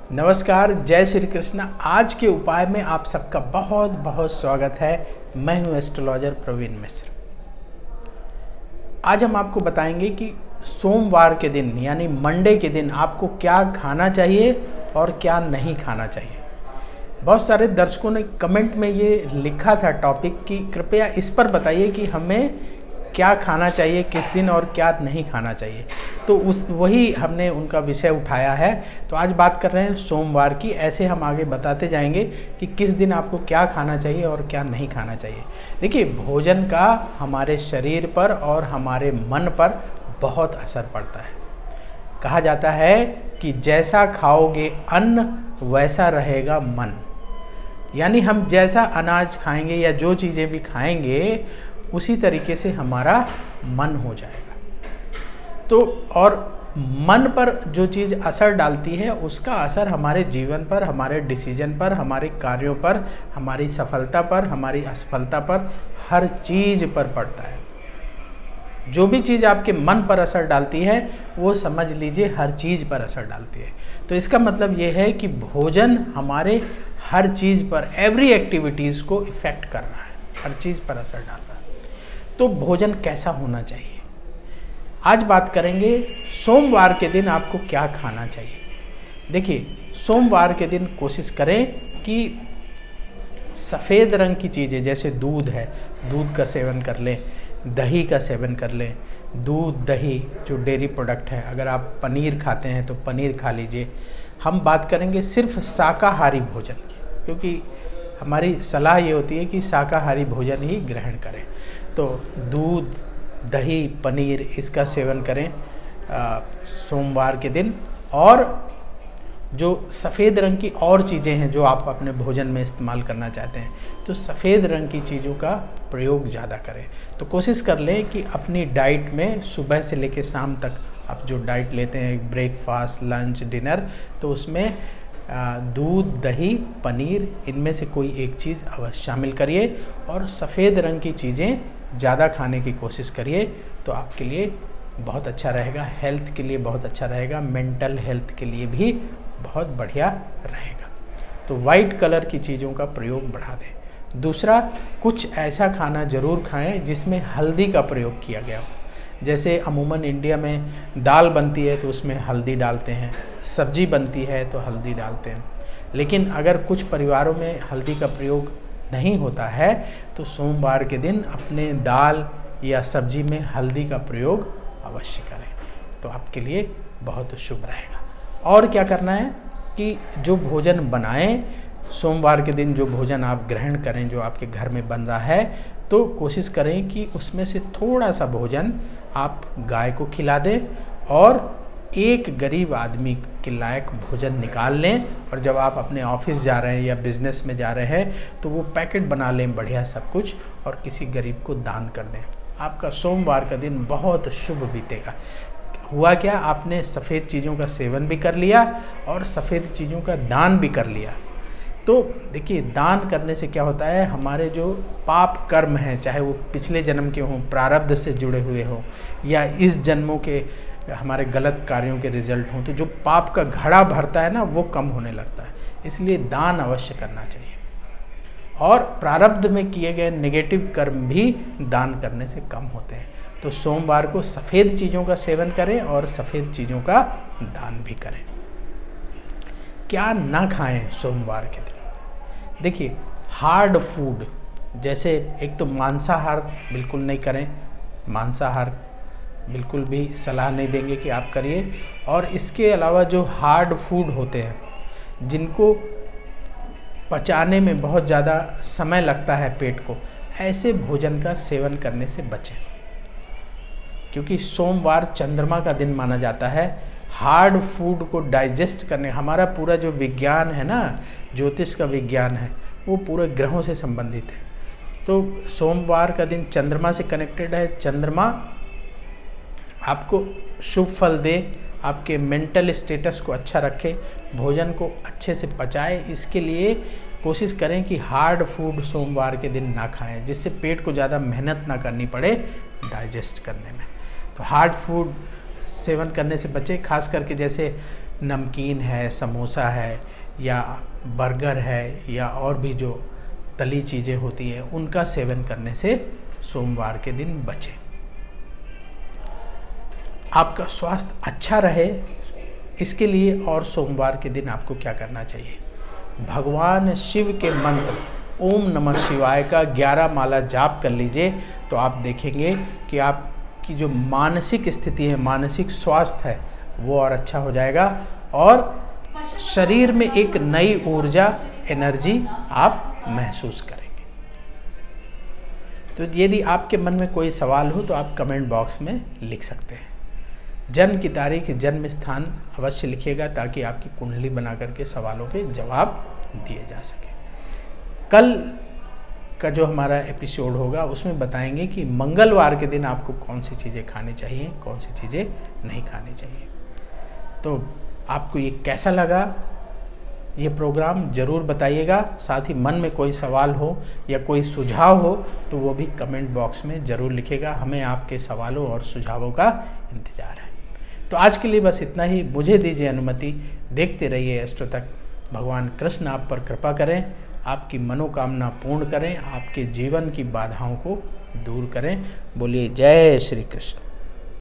नमस्कार, जय श्री कृष्ण। आज के उपाय में आप सबका बहुत बहुत स्वागत है। मैं हूं एस्ट्रोलॉजर प्रवीण मिश्र। आज हम आपको बताएंगे कि सोमवार के दिन यानी मंडे के दिन आपको क्या खाना चाहिए और क्या नहीं खाना चाहिए। बहुत सारे दर्शकों ने कमेंट में ये लिखा था टॉपिक कि कृपया इस पर बताइए कि हमें क्या खाना चाहिए किस दिन और क्या नहीं खाना चाहिए। तो वही हमने उनका विषय उठाया है। तो आज बात कर रहे हैं सोमवार की। ऐसे हम आगे बताते जाएंगे कि किस दिन आपको क्या खाना चाहिए और क्या नहीं खाना चाहिए। देखिए, भोजन का हमारे शरीर पर और हमारे मन पर बहुत असर पड़ता है। कहा जाता है कि जैसा खाओगे अन्न वैसा रहेगा मन। यानी हम जैसा अनाज खाएंगे या जो चीज़ें भी खाएंगे उसी तरीके से हमारा मन हो जाएगा। तो और मन पर जो चीज़ असर डालती है उसका असर हमारे जीवन पर, हमारे डिसीजन पर, हमारे कार्यों पर, हमारी सफलता पर, हमारी असफलता पर, हर चीज़ पर पड़ता है। जो भी चीज़ आपके मन पर असर डालती है वो समझ लीजिए हर चीज़ पर असर डालती है। तो इसका मतलब ये है कि भोजन हमारे हर चीज़ पर, एवरी एक्टिविटीज़ को इफ़ेक्ट कर रहा है, हर चीज़ पर असर डाल रहा है। तो भोजन कैसा होना चाहिए, आज बात करेंगे। सोमवार के दिन आपको क्या खाना चाहिए। देखिए, सोमवार के दिन कोशिश करें कि सफ़ेद रंग की चीज़ें जैसे दूध है, दूध का सेवन कर लें, दही का सेवन कर लें। दूध, दही जो डेयरी प्रोडक्ट है, अगर आप पनीर खाते हैं तो पनीर खा लीजिए। हम बात करेंगे सिर्फ शाकाहारी भोजन की, क्योंकि हमारी सलाह ये होती है कि शाकाहारी भोजन ही ग्रहण करें। तो दूध, दही, पनीर इसका सेवन करें सोमवार के दिन। और जो सफ़ेद रंग की और चीज़ें हैं जो आप अपने भोजन में इस्तेमाल करना चाहते हैं, तो सफ़ेद रंग की चीज़ों का प्रयोग ज़्यादा करें। तो कोशिश कर लें कि अपनी डाइट में सुबह से लेकर शाम तक आप जो डाइट लेते हैं, ब्रेकफास्ट, लंच, डिनर, तो उसमें दूध, दही, पनीर इनमें से कोई एक चीज़ अवश्य शामिल करिए और सफ़ेद रंग की चीज़ें ज़्यादा खाने की कोशिश करिए। तो आपके लिए बहुत अच्छा रहेगा, हेल्थ के लिए बहुत अच्छा रहेगा, मेंटल हेल्थ के लिए भी बहुत बढ़िया रहेगा। तो वाइट कलर की चीज़ों का प्रयोग बढ़ा दें। दूसरा, कुछ ऐसा खाना ज़रूर खाएं जिसमें हल्दी का प्रयोग किया गया हो। जैसे अमूमन इंडिया में दाल बनती है तो उसमें हल्दी डालते हैं, सब्जी बनती है तो हल्दी डालते हैं। लेकिन अगर कुछ परिवारों में हल्दी का प्रयोग नहीं होता है तो सोमवार के दिन अपने दाल या सब्जी में हल्दी का प्रयोग अवश्य करें, तो आपके लिए बहुत शुभ रहेगा। और क्या करना है कि जो भोजन बनाएं, सोमवार के दिन जो भोजन आप ग्रहण करें, जो आपके घर में बन रहा है, तो कोशिश करें कि उसमें से थोड़ा सा भोजन आप गाय को खिला दें और एक गरीब आदमी के लायक भोजन निकाल लें। और जब आप अपने ऑफिस जा रहे हैं या बिजनेस में जा रहे हैं तो वो पैकेट बना लें बढ़िया सब कुछ और किसी गरीब को दान कर दें। आपका सोमवार का दिन बहुत शुभ बीतेगा। हुआ क्या, आपने सफ़ेद चीज़ों का सेवन भी कर लिया और सफ़ेद चीज़ों का दान भी कर लिया। तो देखिए, दान करने से क्या होता है, हमारे जो पाप कर्म हैं, चाहे वो पिछले जन्म के हों, प्रारब्ध से जुड़े हुए हों, या इस जन्मों के हमारे गलत कार्यों के रिजल्ट हों, तो जो पाप का घड़ा भरता है ना, वो कम होने लगता है। इसलिए दान अवश्य करना चाहिए। और प्रारब्ध में किए गए नेगेटिव कर्म भी दान करने से कम होते हैं। तो सोमवार को सफ़ेद चीज़ों का सेवन करें और सफ़ेद चीज़ों का दान भी करें। क्या ना खाएं सोमवार के दिन। देखिए, हार्ड फूड जैसे, एक तो मांसाहार बिल्कुल नहीं करें, मांसाहार बिल्कुल भी सलाह नहीं देंगे कि आप करिए। और इसके अलावा जो हार्ड फूड होते हैं जिनको पचाने में बहुत ज़्यादा समय लगता है पेट को, ऐसे भोजन का सेवन करने से बचें, क्योंकि सोमवार चंद्रमा का दिन माना जाता है। हार्ड फूड को डाइजेस्ट करने, हमारा पूरा जो विज्ञान है ना, ज्योतिष का विज्ञान है, वो पूरे ग्रहों से संबंधित है। तो सोमवार का दिन चंद्रमा से कनेक्टेड है। चंद्रमा आपको शुभ फल दे, आपके मेंटल स्टेटस को अच्छा रखे, भोजन को अच्छे से पचाए। इसके लिए कोशिश करें कि हार्ड फूड सोमवार के दिन ना खाएं, जिससे पेट को ज़्यादा मेहनत ना करनी पड़े डाइजेस्ट करने में। तो हार्ड फूड सेवन करने से बचें, खास करके जैसे नमकीन है, समोसा है या बर्गर है या और भी जो तली चीज़ें होती हैं उनका सेवन करने से सोमवार के दिन बचें। आपका स्वास्थ्य अच्छा रहे इसके लिए और सोमवार के दिन आपको क्या करना चाहिए, भगवान शिव के मंत्र ओम नमः शिवाय का 11 माला जाप कर लीजिए। तो आप देखेंगे कि आपकी जो मानसिक स्थिति है, मानसिक स्वास्थ्य है, वो और अच्छा हो जाएगा और शरीर में एक नई ऊर्जा, एनर्जी आप महसूस करेंगे। तो यदि आपके मन में कोई सवाल हो तो आप कमेंट बॉक्स में लिख सकते हैं। जन्म की तारीख, जन्म स्थान अवश्य लिखिएगा ताकि आपकी कुंडली बना करके सवालों के जवाब दिए जा सके। कल का जो हमारा एपिसोड होगा उसमें बताएंगे कि मंगलवार के दिन आपको कौन सी चीज़ें खानी चाहिए, कौन सी चीज़ें नहीं खानी चाहिए। तो आपको ये कैसा लगा ये प्रोग्राम ज़रूर बताइएगा। साथ ही मन में कोई सवाल हो या कोई सुझाव हो तो वो भी कमेंट बॉक्स में ज़रूर लिखिएगा। हमें आपके सवालों और सुझावों का इंतज़ार है। तो आज के लिए बस इतना ही। मुझे दीजिए अनुमति। देखते रहिए एस्ट्रो तक। भगवान कृष्ण आप पर कृपा करें, आपकी मनोकामना पूर्ण करें, आपके जीवन की बाधाओं को दूर करें। बोलिए जय श्री कृष्ण।